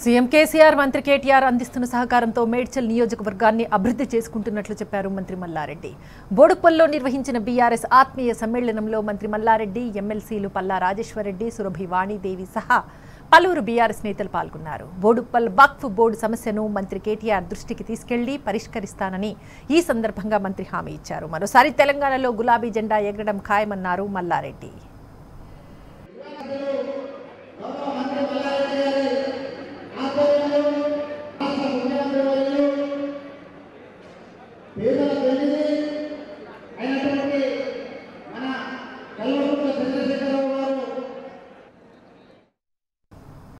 CM KCR మంత్రి కేటీఆర్ అందిస్తున్న సహకారంతో మేడ్చల్ నియోజకవర్గాన్ని అభివృద్ధి చేసుకుంటున్నట్లు చెప్పారు మంత్రి మల్లారెడ్డి. బోడుప్పల్లో నిర్వహించిన బీఆర్ఎస్ ఆత్మీయ సమ్మేళనంలో మంత్రి మల్లారెడ్డి, ఎమ్మెల్సీలు పల్లా రాజేశ్వరరెడ్డి, సురభి వాణిదేవి సహా పలువురు బీఆర్ఎస్ నేతలు పాల్గొన్నారు. బోడుప్పల్ వక్ఫ్ బోర్డు సమస్యను మంత్రి కేటీఆర్ దృష్టికి తీసుకెళ్లి పరిష్కరిస్తానని ఈ సందర్భంగా మంత్రి హామీ ఇచ్చారు. మరోసారి తెలంగాణలో గులాబీ జెండా ఎగరడం ఖాయమన్నారు మల్లారెడ్డి.